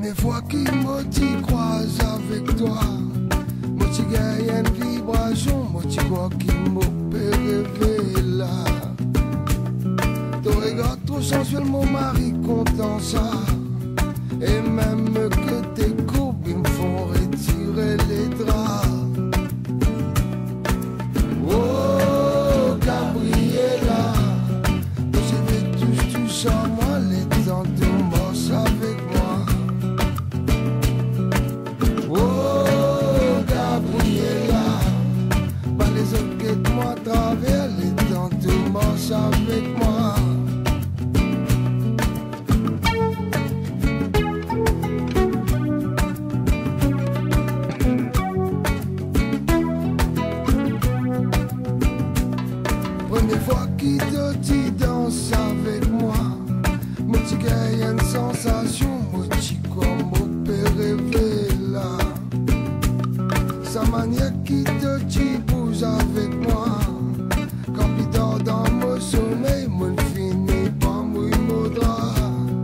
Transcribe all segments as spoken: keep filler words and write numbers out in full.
Première fois qu'il me dit croise avec toi, moi tu gagnes une vibration, moi tu crois qu'il me peut rêver là. Ton regard trop sensuel, mon mari content ça. Et même que tes courbes ils me font retirer les draps. Oh Gabriela, je vais tous tout sans moi, les temps de bosse avec moi. Oh Gabriela, pas les autres que moi travers les temps de bosse avec moi. Première fois qu'il te dit danse avec moi, moi tu gagnes une sensation, moi tu comme on peut rêver là. Sa manière qui te dit bouge avec moi, quand il dort dans mon sommeil, moi finis par mouiller mon drap.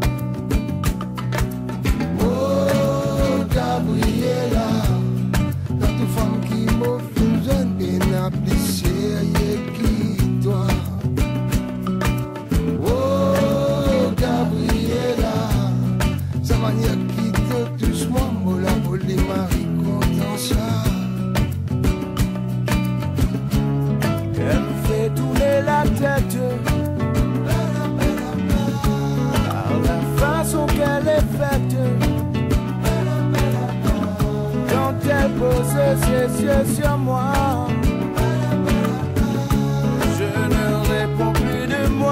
Oh Gabriela, dans toute femme qui m'a fait jeune, bien apprécié, qui toi. Oh Gabriela, sa manière qui te touche moi, moi la volée Marie content ça. Elle me fait tourner la tête par la façon qu'elle est faite. Quand elle pose ses yeux sur moi, je ne réponds plus de moi.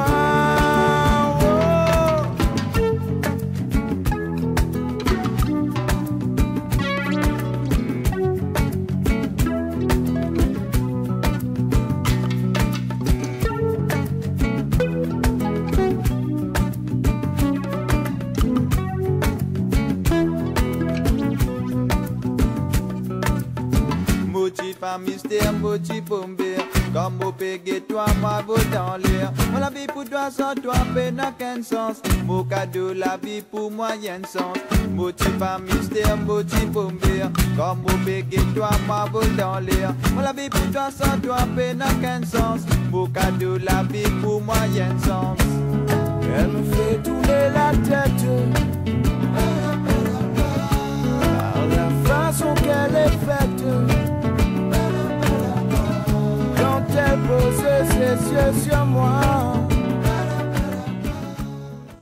Motif à mystère, motif bombé. Comme au pégué, toi, moi, vaut dans l'air. Moi, la vie pour toi, sans toi, peine n'a qu'un sens. Mon cadeau, la vie pour moi, y a un sens. Motif à mystère, motif bombé. Comme au pégué, toi, moi, vaut dans l'air. Moi, la vie pour toi, sans toi, peine n'a qu'un sens. Mon cadeau, la vie pour moi, y a un sens. Elle me fait tourner la tête par la façon qu'elle est faite. Quand elle pose ses yeux sur moi,